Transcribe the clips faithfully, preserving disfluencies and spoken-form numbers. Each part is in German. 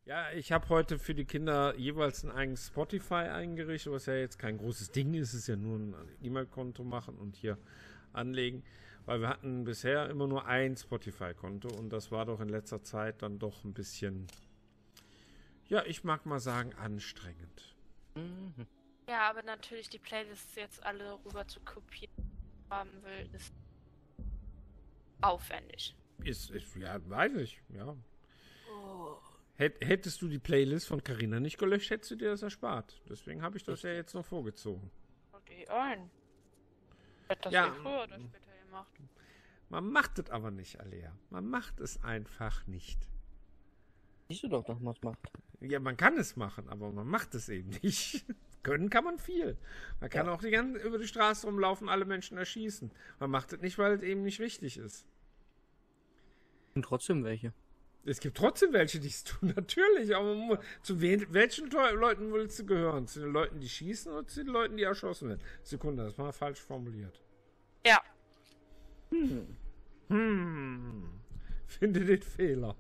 Ja, ich habe heute für die Kinder jeweils ein eigenes Spotify eingerichtet, was ja jetzt kein großes Ding ist. Es ist ja nur ein E-Mail-Konto machen und hier anlegen. Weil wir hatten bisher immer nur ein Spotify-Konto und das war doch in letzter Zeit dann doch ein bisschen, ja, ich mag mal sagen, anstrengend. Mhm. Ja, aber natürlich die Playlists jetzt alle rüber zu kopieren haben will, ist aufwendig. Ist, ist ja, weiß ich, ja. Oh. Hätt, hättest du die Playlist von Carina nicht gelöscht, hättest du dir das erspart. Deswegen habe ich das ja jetzt noch vorgezogen. Und die ein. Hätte das Ja. ja früher oder später gemacht. Man macht es aber nicht, Alea. Man macht es einfach nicht. Siehst du doch, dass man es macht. Ja, man kann es machen, aber man macht es eben nicht. Können kann man viel. Man kann Ja. auch die ganze, über die Straße rumlaufen, alle Menschen erschießen. Man macht es nicht, weil es eben nicht richtig ist. Und trotzdem welche. Es gibt trotzdem welche, die es tun, natürlich. Aber man muss, zu wen, welchen Le Leuten willst du gehören? Zu den Leuten, die schießen oder zu den Leuten, die erschossen werden? Sekunde, das war falsch formuliert. Ja. Hm. Hm. Finde den Fehler.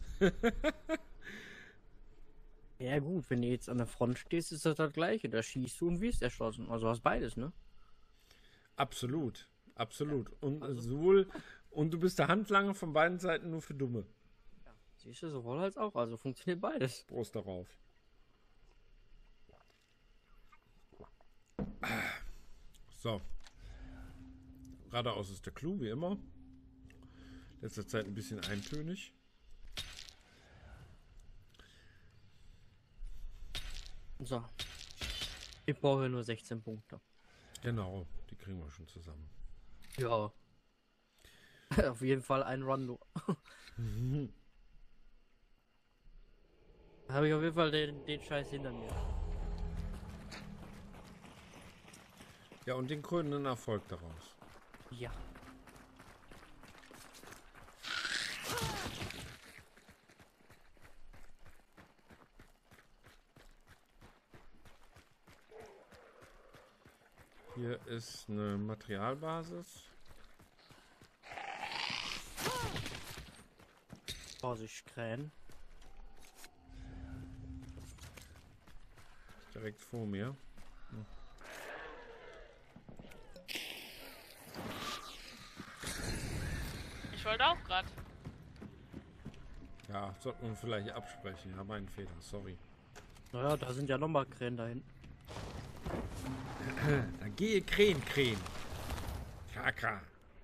Ja gut, wenn du jetzt an der Front stehst, ist das das gleiche. Da schießt du und wirst erschossen. Also hast beides, ne? Absolut. Absolut. Und Also- sowohl, und du bist der Handlanger von beiden Seiten nur für Dumme. Siehst du, sowohl als auch. Also funktioniert beides. Prost darauf. So. Geradeaus ist der Clou, wie immer. Letzter Zeit ein bisschen eintönig. So. Ich brauche nur sechzehn Punkte. Genau, die kriegen wir schon zusammen. Ja. Auf jeden Fall ein Rondo. Da habe ich auf jeden Fall den, den Scheiß hinter mir. Ja, und den krönenden Erfolg daraus. Ja. Hier ist eine Materialbasis. Vorsicht, Krähen. Direkt vor mir. Ich wollte auch gerade. Ja, sollten wir vielleicht absprechen. Ja, mein Fehler, sorry. Naja, da sind ja nochmal Krähen dahin. Dann gehe Krähen, Krähen. Kaka.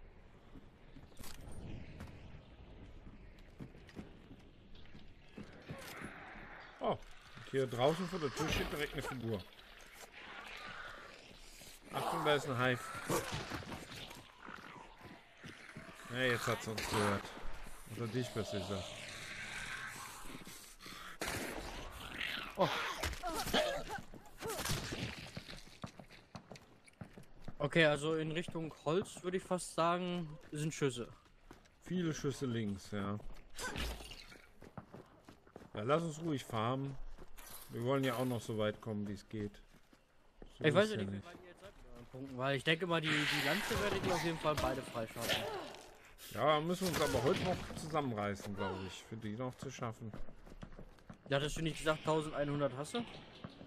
Oh, und hier draußen vor der Tür steht direkt eine Figur. Achtung, da ist ein Hive. Ja, jetzt hat sie uns gehört. Oder dich besser gesagt. Oh. Okay, also in Richtung Holz würde ich fast sagen, sind Schüsse. Viele Schüsse links, ja. Ja, lass uns ruhig farmen. Wir wollen ja auch noch so weit kommen, wie es geht. So Ich weiß ist ja nicht, wie weit ihr jetzt seid mit euren Punkten, weil ich denke mal, die, die Lanze werdet ihr auf jeden Fall beide freischalten. Ja, müssen wir uns aber heute noch zusammenreißen, glaube ich, für die noch zu schaffen. Ja, hattest du nicht gesagt, eintausendeinhundert hast du?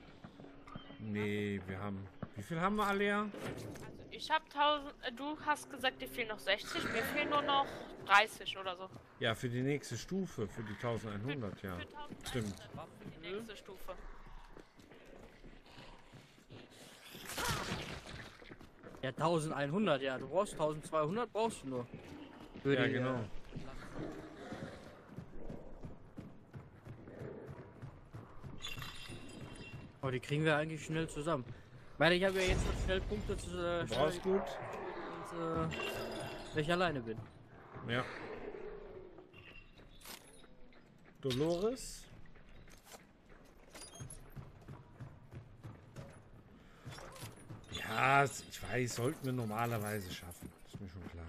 Nee, wir haben... Wie viel haben wir, Alea? Also ich habe tausend. Äh, du hast gesagt, dir fehlen noch sechzig. Mir fehlen nur noch dreißig oder so. Ja, für die nächste Stufe, für die eintausendeinhundert, ja. Für eintausendeinhundert Stimmt. für die nächste Stufe. Ja, eintausendeinhundert, ja. Du brauchst eintausendzweihundert, brauchst du nur. Für Ja, die, genau. äh, Aber die kriegen wir eigentlich schnell zusammen. Ich meine, ich habe ja jetzt schon schnell Punkte zu äh, Du brauchst gut. und, äh, wenn ich alleine bin. Ja. Dolores. Ja, ich weiß, sollten wir normalerweise schaffen. Ist mir schon klar.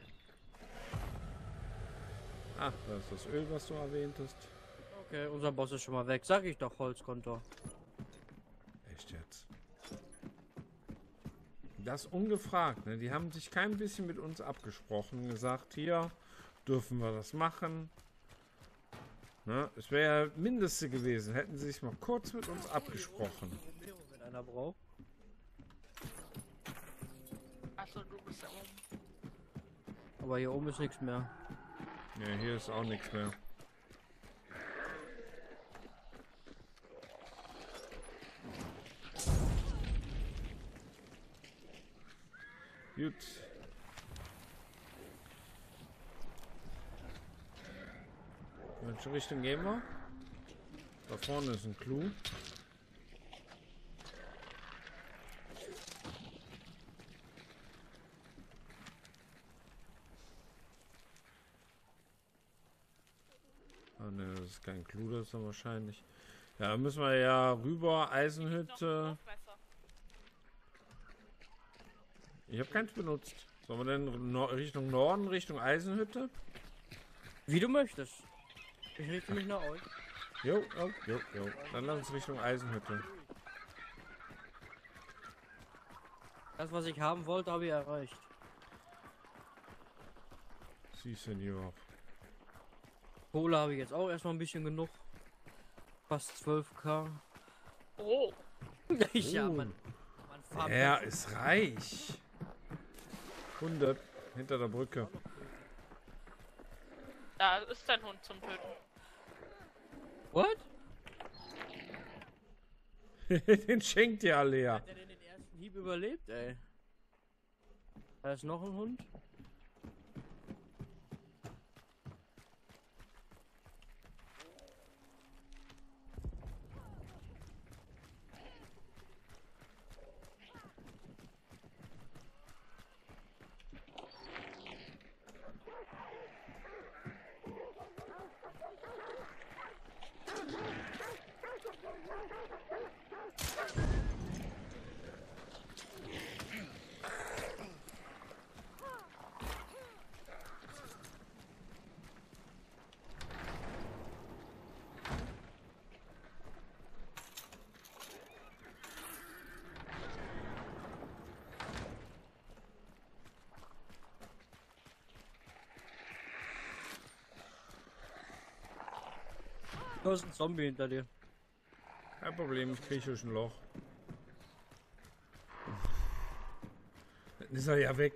Ah, da ist das Öl, was du erwähntest. Okay, unser Boss ist schon mal weg. Sag ich doch, Holzkonto. Echt jetzt? Das ungefragt, ne? Die haben sich kein bisschen mit uns abgesprochen. Gesagt, hier dürfen wir das machen. Ne? Es wäre ja Mindeste gewesen. Hätten sie sich mal kurz mit uns abgesprochen. Wenn einer braucht. Achso, du bist ja oben. Aber hier oben ist nichts mehr. Ja, hier ist auch nichts mehr. Gut. In welche Richtung gehen wir? Da vorne ist ein Clou. Ah ne, das ist kein Clou, das ist dann wahrscheinlich. Ja, dann müssen wir ja rüber, Eisenhütte. Ich habe keins benutzt. Sollen wir denn no Richtung Norden, Richtung Eisenhütte? Wie du möchtest. Ich richte mich nach euch. Jo, jo, jo, jo. Dann lass uns Richtung Eisenhütte. Das, was ich haben wollte, habe ich erreicht. Sie, Senior. Kohle habe ich jetzt auch erstmal ein bisschen genug. Fast zwölf K. Oh, ja, Oh. man, man farmt Er ist reich. hundert hinter der Brücke. da ist dein Hund zum Töten. What? Den schenkt ihr alle ja. Hat der denn den ersten Hieb überlebt, ey? Da ist noch ein Hund. Da ist ein Zombie hinter dir. Kein Problem, ich kriege durch ein Loch. Dann ist er ja weg.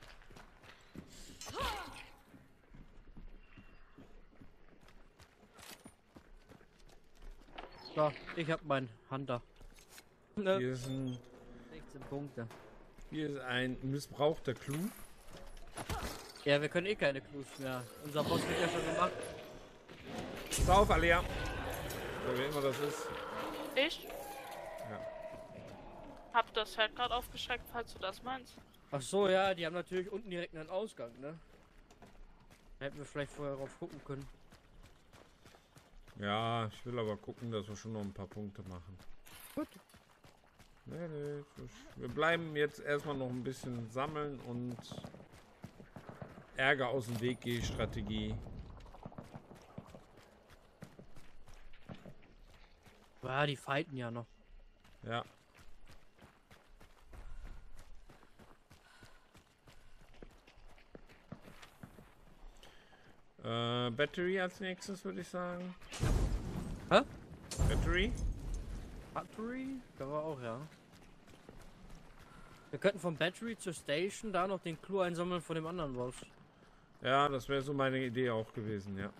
So, ich hab meinen Hunter. Ne, Hier ist ein, sechzehn Punkte. hier ist ein missbrauchter Clou. Ja, wir können eh keine Clues mehr. Unser Boss wird ja schon gemacht. Pass auf, Alea. So wie immer das ist. Ich? Ja. Hab das Feld gerade aufgeschreckt, falls du das meinst. Ach so, ja, die haben natürlich unten direkt einen Ausgang, ne? Da hätten wir vielleicht vorher drauf gucken können. Ja, ich will aber gucken, dass wir schon noch ein paar Punkte machen. Gut. Nee, nee. Wir bleiben jetzt erstmal noch ein bisschen sammeln und Ärger aus dem Weg gehen, Strategie. Ja, die fighten ja noch. Ja. Äh, Battery als nächstes, würde ich sagen. Hä? Battery? Battery? Können wir auch, ja. Wir könnten vom Battery zur Station da noch den Clou einsammeln von dem anderen Boss. Ja, das wäre so meine Idee auch gewesen, ja.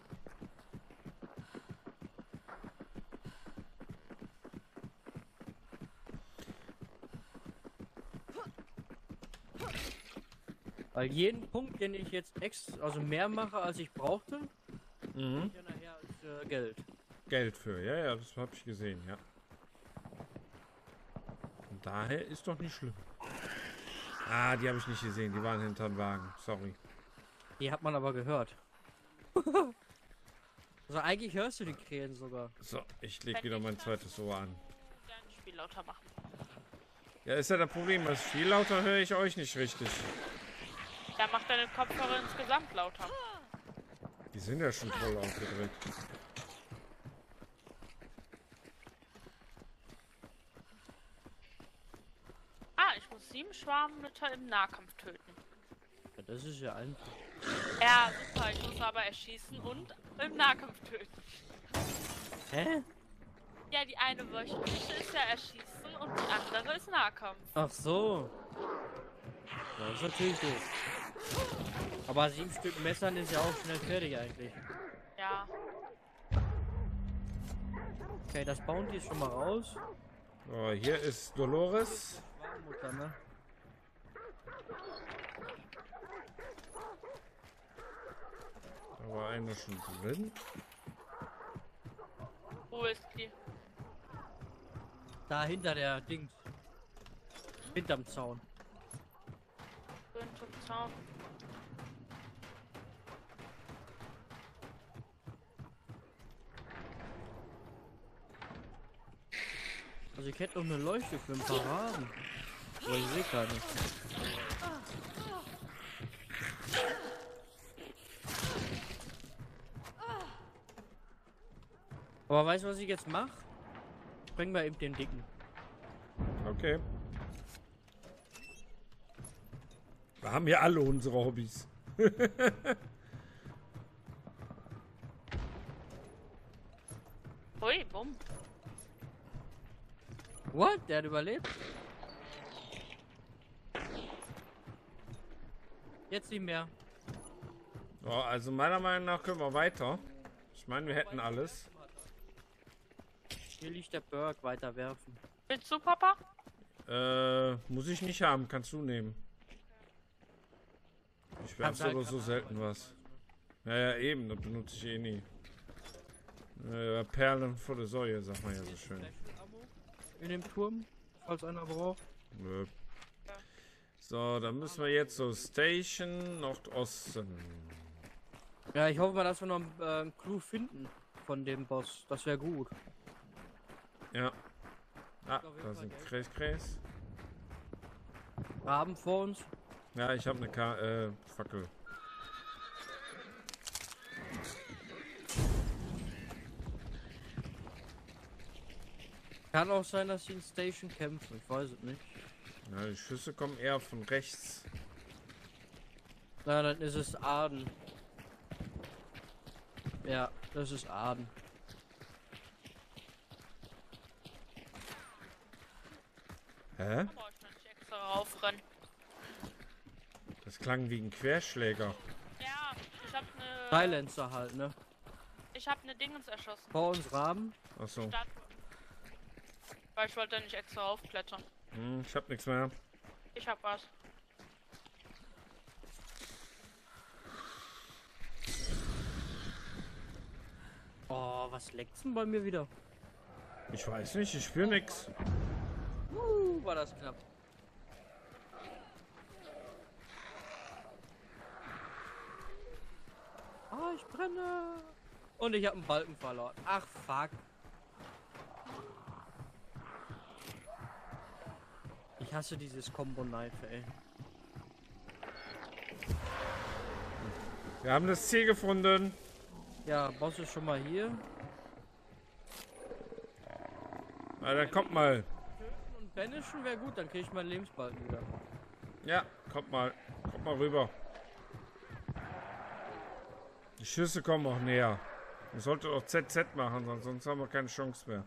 Weil jeden Punkt, den ich jetzt ex also mehr mache, als ich brauchte, Mhm. ja nachher als äh, Geld. Geld für, ja, ja, das habe ich gesehen, ja. Und daher ist doch nicht schlimm. Ah, die habe ich nicht gesehen, die waren hinterm Wagen, sorry. Die hat man aber gehört. Also eigentlich hörst du die Krähen sogar. So, ich leg wieder mein zweites Ohr an. Dein Spiel lauter machen. Ja, ist ja das Problem, was viel lauter höre ich euch nicht richtig. Ja, mach deine Kopfhörer insgesamt lauter. Die sind ja schon voll aufgedreht. Ah, ich muss sieben Schwarmmütter im Nahkampf töten. Ja, das ist ja einfach. Ja, super, ich muss aber erschießen und im Nahkampf töten. Hä? Ja, die eine wöchentliche ist ja Erschießen und die andere ist Nahkampf. Ach so. Das ist natürlich doof. Aber sieben Stück Messern ist ja auch schnell fertig eigentlich. Ja. Okay, das Bounty ist schon mal raus. So, hier ist Dolores. Schwarmutter, ne? Da war eine schon drin. Wo ist die? Da hinter der Dings. Hinterm Zaun. Hinterm Zaun. Also ich hätte noch eine Leuchte für ein paar Raben. Aber ich sehe keine. Aber weißt du, was ich jetzt mache? Bring mal eben den Dicken. Okay. Wir haben ja alle unsere Hobbys. Hui, bumm. What? Der hat überlebt? Jetzt nicht mehr. So, also meiner Meinung nach können wir weiter. Ich meine, wir hätten alles. Hier liegt der Berg, weiterwerfen. Willst du, Papa? Äh, muss ich nicht haben, kannst du nehmen. Ich werfe aber so selten was. Ja, ja, eben, das benutze ich eh nie. Äh, Perlen vor der Säue, sagt man ja so schön. In dem Turm, falls einer braucht. Nö. So, dann müssen wir jetzt so Station Nordosten. Ja, ich hoffe mal, dass wir noch einen äh, Clou finden von dem Boss. Das wäre gut. Ja. Ah, da sind Kräs, Kräs. Raben vor uns. Ja, ich habe eine Ka äh, Fackel. Kann auch sein, dass sie in Station kämpfen. Ich weiß es nicht. Ja, die Schüsse kommen eher von rechts. Na, dann ist es Aden. Ja, das ist Aden. Hä? Da brauch ich nicht extra raufrennen. Das klang wie ein Querschläger. Ja, ich hab ne. Silencer halt, ne? Ich hab ne Dingens erschossen. Vor uns Raben. Achso. Statue. Weil ich wollte nicht extra raufklettern. Hm, ich hab nichts mehr. Ich hab was. Oh, was leckt's denn bei mir wieder? Ich weiß nicht, ich spüre nichts. Uh, war das knapp. Ah, ich brenne. Und ich habe einen Balken verloren. Ach, fuck. Ich hasse dieses Combo-Knife, ey. Wir haben das Ziel gefunden. Ja, Boss ist schon mal hier. Na, dann kommt mal. Töten und banishen wäre gut, dann kriege ich meinen Lebensbalken wieder. Ja, kommt mal. Kommt mal rüber. Die Schüsse kommen auch näher. Man sollte auch Z Z machen, sonst haben wir keine Chance mehr.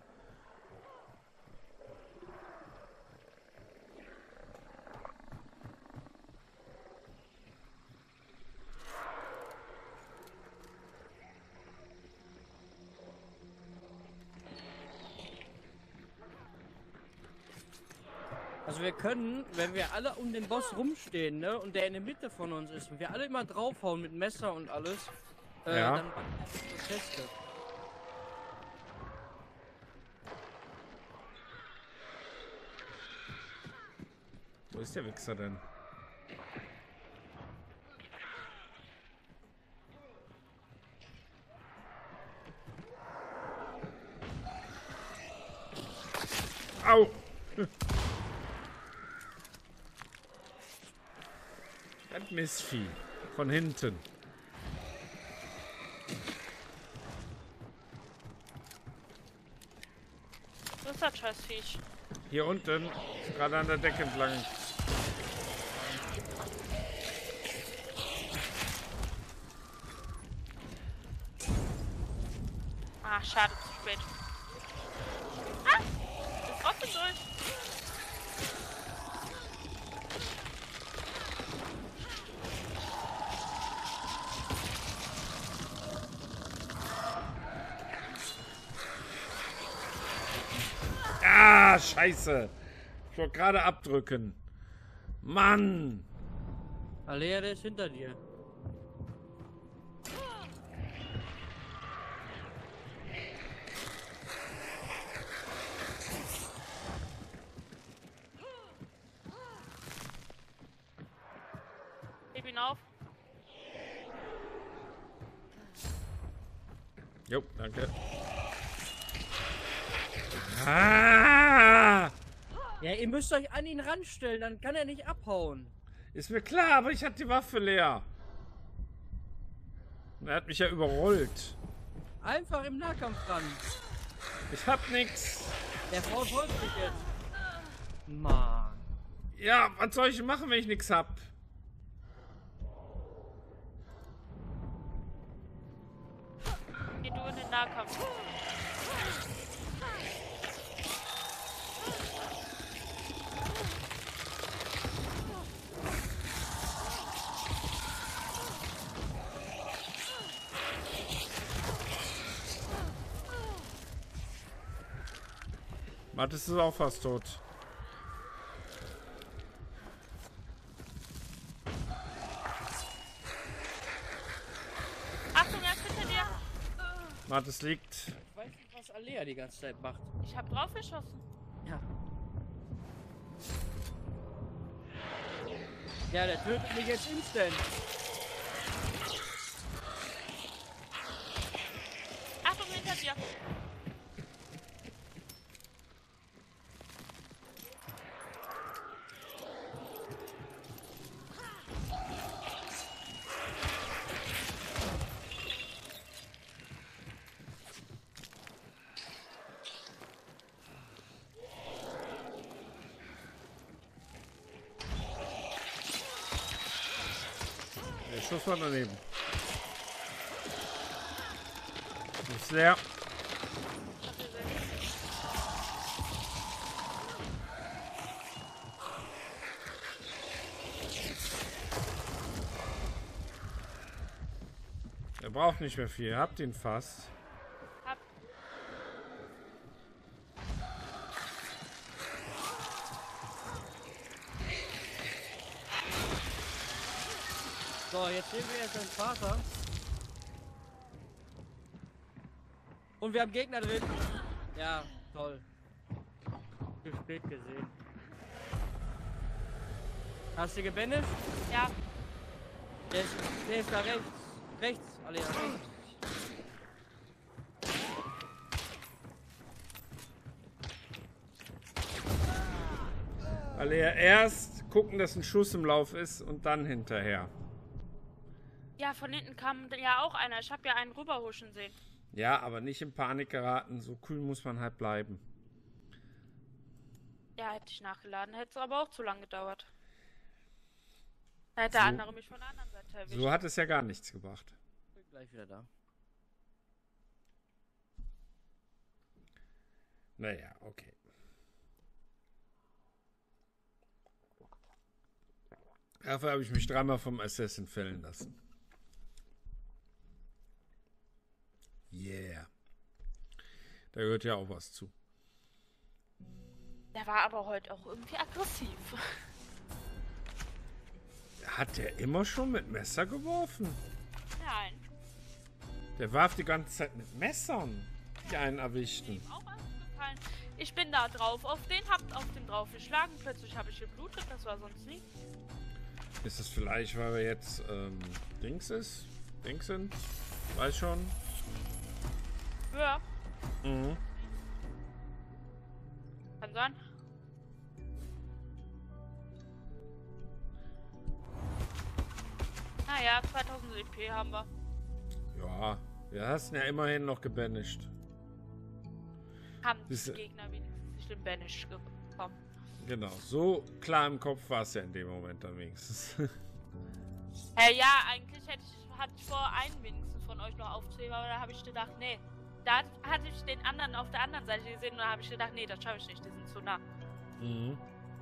Also wir können, wenn wir alle um den Boss rumstehen, ne, und der in der Mitte von uns ist, und wir alle immer draufhauen mit Messer und alles, äh, Ja. dann machen wir die Teste. Wo ist der Wichser denn? Au! Das Mistvieh. Von hinten. Wo ist das scheiß Viech? Hier unten. Ist gerade an der Decke entlang. Ah, schade. spät. Ah! Ist trotzdem durch. Ah, scheiße. Ich wollte gerade abdrücken. Mann. Alea, der ist hinter dir. Heb ihn auf. Jo, danke. Ah! Ja, ihr müsst euch an ihn ranstellen, dann kann er nicht abhauen. Ist mir klar, aber ich hatte die Waffe leer. Und er hat mich ja überrollt. Einfach im Nahkampf ran. Ich hab nix. Der Frau folgt mich jetzt. Mann. Ja, was soll ich machen, wenn ich nix hab? Geh du in den Nahkampf. Mathis ist auch fast tot. Achtung, er ist hinter dir. Mathis liegt. Ich weiß nicht, was Alea die ganze Zeit macht. Ich hab drauf geschossen. Ja. Ja, der tötet mich jetzt instant. Achtung, hinter dir. Der Schuss war daneben. Ist leer. Er braucht nicht mehr viel. Ihr habt ihn fast. Hab. So, jetzt sehen wir jetzt seinen Vater. Und wir haben Gegner drin. Ja, toll. Zu spät gesehen. Hast du gebandet? Ja. Der ist, der ist da rechts. Rechts, alle rechts. Alle ja erst gucken, dass ein Schuss im Lauf ist und dann hinterher. Ja, von hinten kam ja auch einer. Ich habe ja einen rüberhuschen sehen. Ja, aber nicht in Panik geraten. So kühl muss man halt bleiben. Ja, hätte ich nachgeladen. Hätte es aber auch zu lange gedauert. Da hätte der So. andere mich von der anderen Seite erwischt. So hat es ja gar nichts gebracht. Bin gleich wieder da. Naja, okay. Dafür habe ich mich dreimal vom Assassin fällen lassen. Yeah. Da gehört ja auch was zu. Der war aber heute auch irgendwie aggressiv. Hat der immer schon mit Messer geworfen? Nein. Der warf die ganze Zeit mit Messern, die einen erwischten. Ihm auch aufgefallen. Ich bin da drauf auf den, hab auf den drauf geschlagen. Plötzlich habe ich geblutet, das war sonst nie. Ist das vielleicht, weil er jetzt ähm, Dings ist? Dings sind? Weiß schon. Ja, Mhm. kann sein. Naja, zweitausend E P haben wir. Ja, wir hast ihn ja immerhin noch gebanished. Haben die Ist- Gegner wenigstens nicht den Banish bekommen. Genau, so klar im Kopf war es ja in dem Moment dann wenigstens. Hey, ja, eigentlich hätte ich, hatte ich vor, einen wenigstens von euch noch aufzuheben, aber da habe ich gedacht, nee, da hatte ich den anderen auf der anderen Seite gesehen und da habe ich gedacht, nee, das schaffe ich nicht, die sind zu nah. Mhm.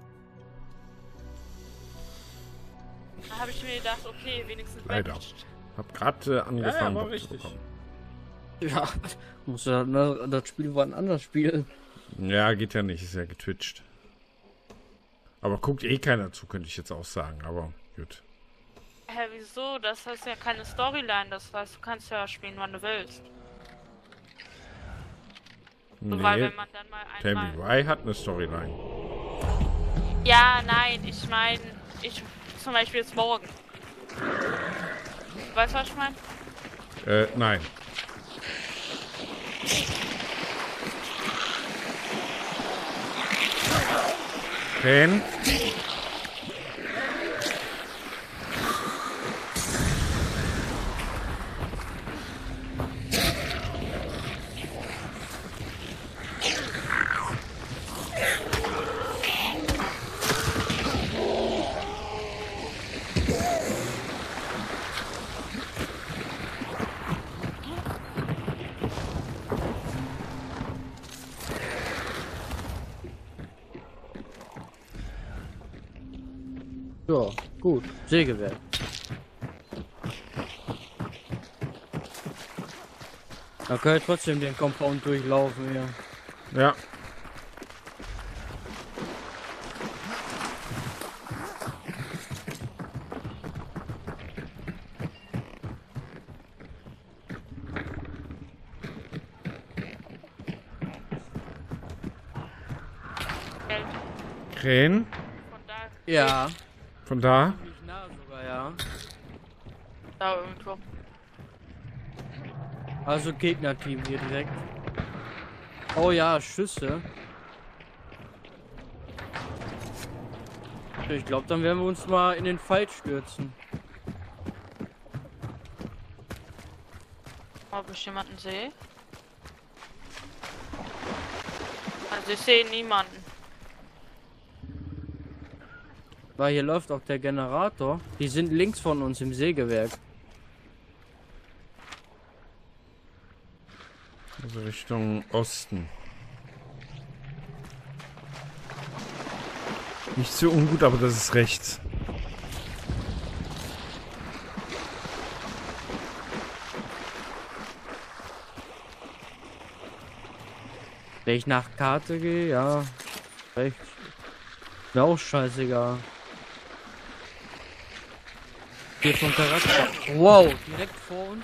Da habe ich mir gedacht, okay, wenigstens Leider. matcht. Hab gerade äh, angefangen, ja, Bock zu richtig. bekommen. Ja, muss ja ne, das Spiel wann anders spielen. Ja, geht ja nicht, ist ja getwitcht. Aber guckt eh keiner zu, könnte ich jetzt auch sagen, aber gut. Hä, wieso? Das ist ja keine Storyline, das heißt, du kannst ja spielen, wann du willst. So, weil Nee, wenn man dann mal Tell einmal... Me Why hat eine Storyline. Ja, nein, ich meine, ich zum Beispiel jetzt morgen. Weißt du, was ich meine? Äh, nein. Ken? Ja, gut. Sägewerk. Da kann ich trotzdem den Compound durchlaufen hier. Ja. Geld. Krähen? Von da, Ja. Von da? Ziemlich nah sogar, ja. da irgendwo. Also Gegnerteam hier direkt. Oh ja, Schüsse. Ich glaube, dann werden wir uns mal in den Fight stürzen. Ob ich jemanden sehe? Also ich sehe niemanden. Weil hier läuft auch der Generator. Die sind links von uns im Sägewerk. Also Richtung Osten. Nicht so ungut, aber das ist rechts. Wenn ich nach Karte gehe, ja. Rechts. Mir auch scheißegal. Hier vom Charakter. Wow, direkt vor uns.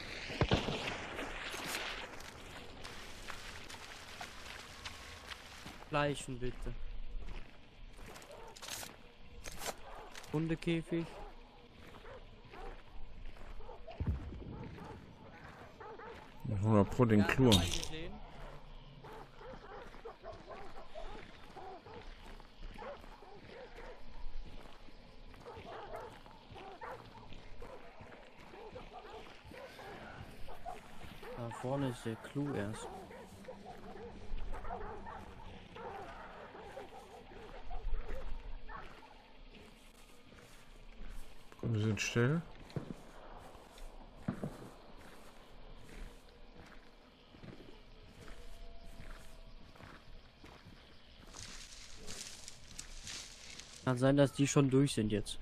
Leichen bitte. Hundekäfig. hundert Pro den Klur. Da vorne ist der Clou erst. Wir sind still. Kann sein, dass die schon durch sind jetzt.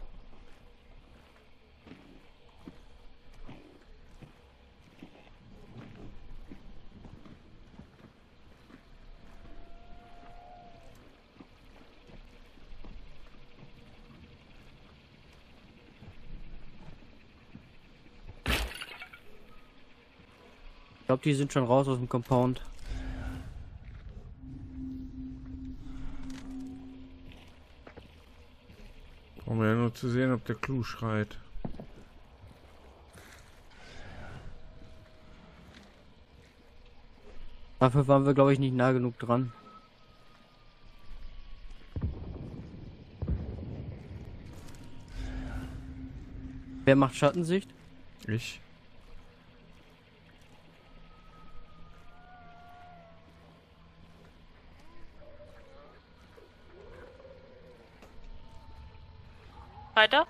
Ich glaube, die sind schon raus aus dem Compound. Um ja nur zu sehen, ob der Clou schreit. Dafür waren wir, glaube ich, nicht nah genug dran. Wer macht Schattensicht? Ich. Weiter?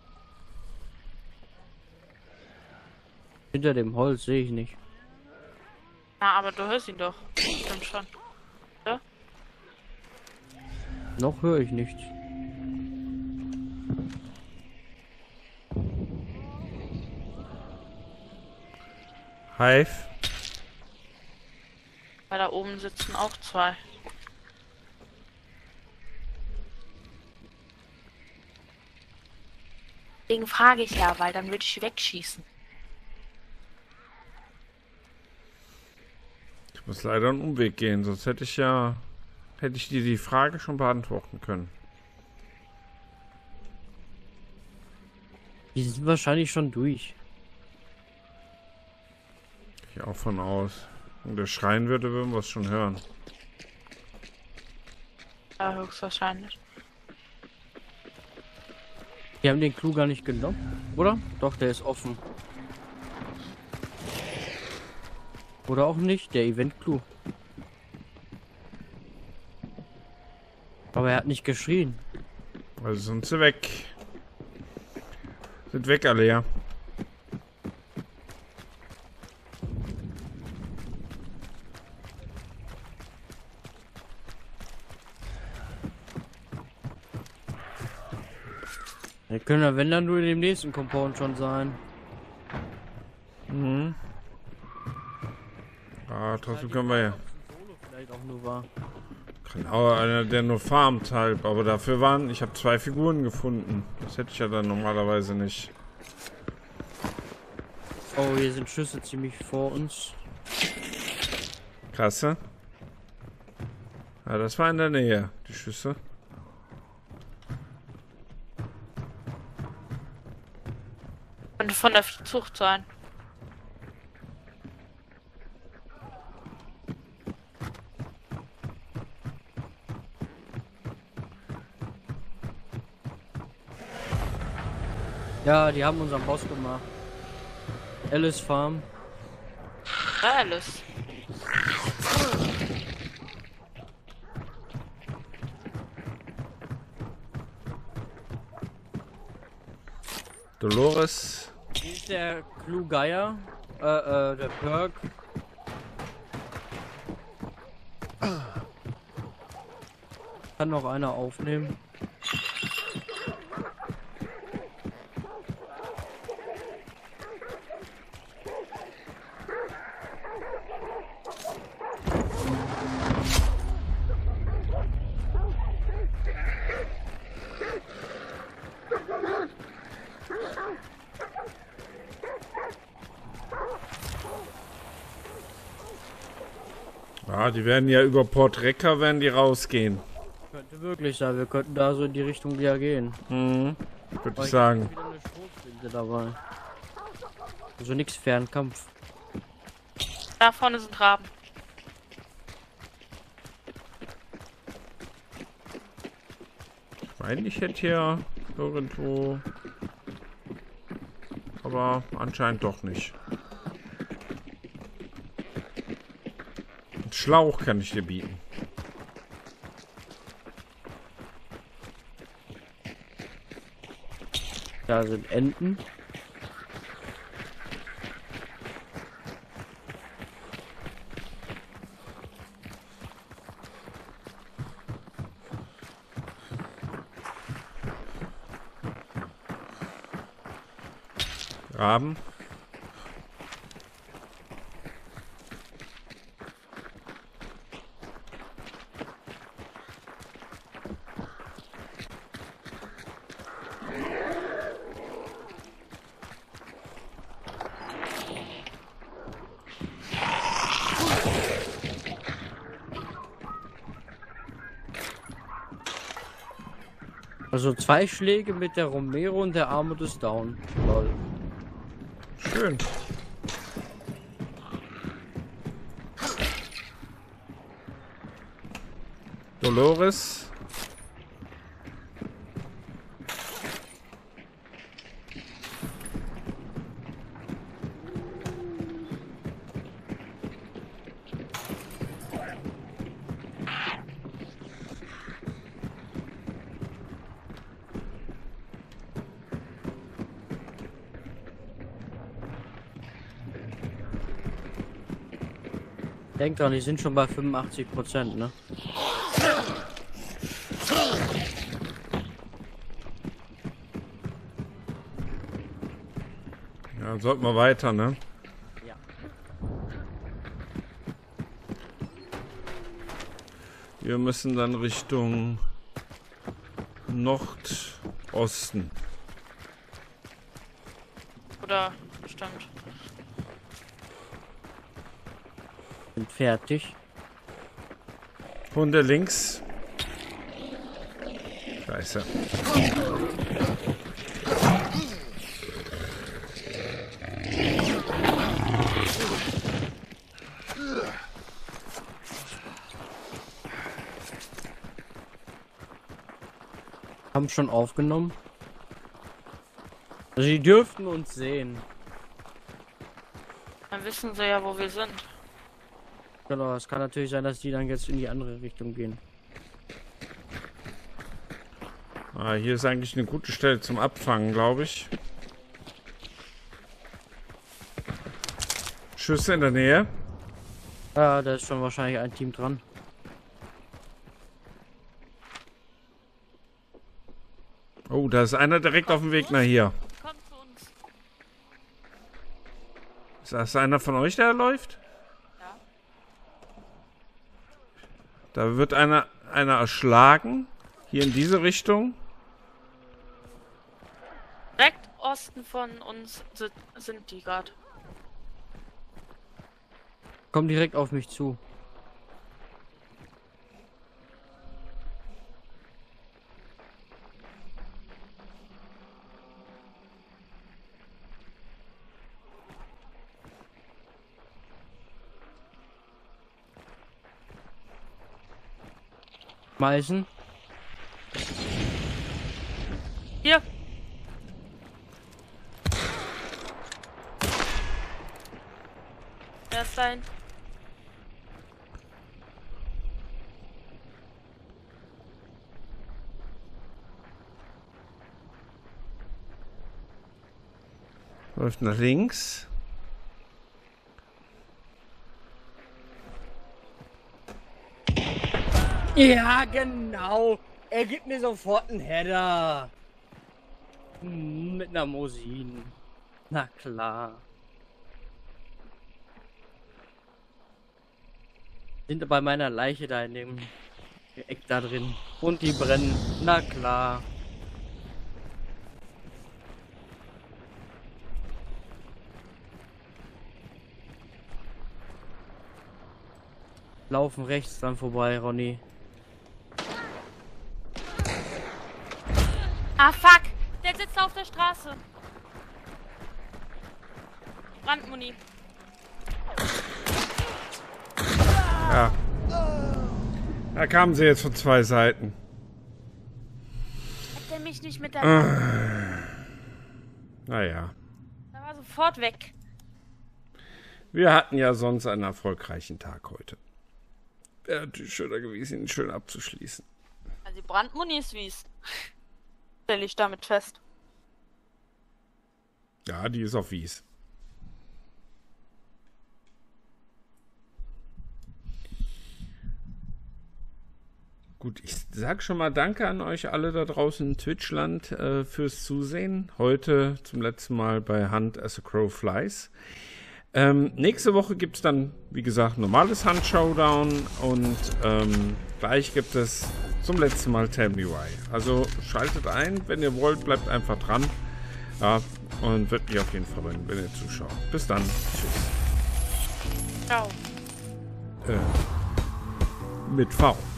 Hinter dem Holz sehe ich nicht. Ja, aber du hörst ihn doch. Stimmt schon. Ja? Noch höre ich nichts. Hive. Weil da oben sitzen auch zwei. Deswegen frage ich ja, weil dann würde ich wegschießen. Ich muss leider einen Umweg gehen, sonst hätte ich ja, hätte ich dir die Frage schon beantworten können. Die sind wahrscheinlich schon durch. Gehe auch von aus. Wenn der schreien würde, würden wir es schon hören. Ja, höchstwahrscheinlich. Die haben den Clou gar nicht genommen, oder? Doch, der ist offen. Oder auch nicht, der Event-Clou. Aber er hat nicht geschrien. Also sind sie weg. Sind weg alle, ja. Wir können ja, wenn dann, nur in dem nächsten Compound schon sein. Mhm. Ah, trotzdem können wir ja. Vielleicht auch nur war. Kann auch einer, der nur farmt halb. Aber dafür waren, ich habe zwei Figuren gefunden. Das hätte ich ja dann normalerweise nicht. Oh, hier sind Schüsse ziemlich vor uns. Krasse. Ja, das war in der Nähe, die Schüsse. Könnte von der Zucht sein. Ja, die haben unseren Boss gemacht. Alice Farm. Alles. Dolores. Hier ist der Clou Geier. Äh, äh, der Perk. Kann noch einer aufnehmen. Ja, die werden ja über Port Recker, werden die rausgehen. Könnte wirklich sein, wir könnten da so in die Richtung wieder gehen. Mhm. Würde Aber ich sagen. hab wieder eine Schrotflinte dabei. Also nichts Fernkampf. Da vorne sind Raben. Ich meine, ich hätte hier irgendwo. Aber anscheinend doch nicht. Einen Schlauch kann ich dir bieten. Da sind Enten. Raben. Also zwei Schläge mit der Romero und der Armut ist down. Lol. Schön. Dolores. Denk dran, die sind schon bei fünfundachtzig Prozent, ne? Ja, sollten wir weiter, ne? Ja. Wir müssen dann Richtung Nordosten. Oder stimmt. Sind fertig. Hunde links. Scheiße. Haben schon aufgenommen. Also die dürften uns sehen. Dann wissen sie ja, wo wir sind. Genau, es kann natürlich sein, dass die dann jetzt in die andere Richtung gehen. Ah, hier ist eigentlich eine gute Stelle zum Abfangen, glaube ich. Schüsse in der Nähe. Ja, da ist schon wahrscheinlich ein Team dran. Oh, da ist einer direkt auf dem Weg nach hier. Kommt zu uns. Ist das einer von euch, der läuft? Ja. Da wird einer, einer erschlagen. Hier in diese Richtung. Direkt Osten von uns sind, sind die gerade. Komm direkt auf mich zu. Schmeißen. Hier. Wer ist dein? Läuft nach links. Ja, genau. Er gibt mir sofort einen Header. Hm, mit einer Mosin. Na klar. Sind bei meiner Leiche da in dem Eck da drin. Und die brennen. Na klar. Laufen rechts dann vorbei, Ronny. Ah, fuck! Der sitzt auf der Straße. Brandmuni. Ja. Da kamen sie jetzt von zwei Seiten. Hat der mich nicht mit der... Ah. Naja. Der war sofort weg. Wir hatten ja sonst einen erfolgreichen Tag heute. Wäre natürlich schöner gewesen, ihn schön abzuschließen. Also die Brandmuni ist wies. Stelle ich damit fest. Ja, die ist auf Wies. Gut, ich sag schon mal Danke an euch alle da draußen in Twitchland äh, fürs Zusehen. Heute zum letzten Mal bei Hunt as a Crow Flies. Ähm, nächste Woche gibt es dann, wie gesagt, normales Hunt Showdown und ähm, gleich gibt es zum letzten Mal Tell Me Why. Also schaltet ein, wenn ihr wollt, bleibt einfach dran. Ja, und wird mich auf jeden Fall freuen, wenn ihr zuschaut. Bis dann. Tschüss. Ciao. Äh, mit V.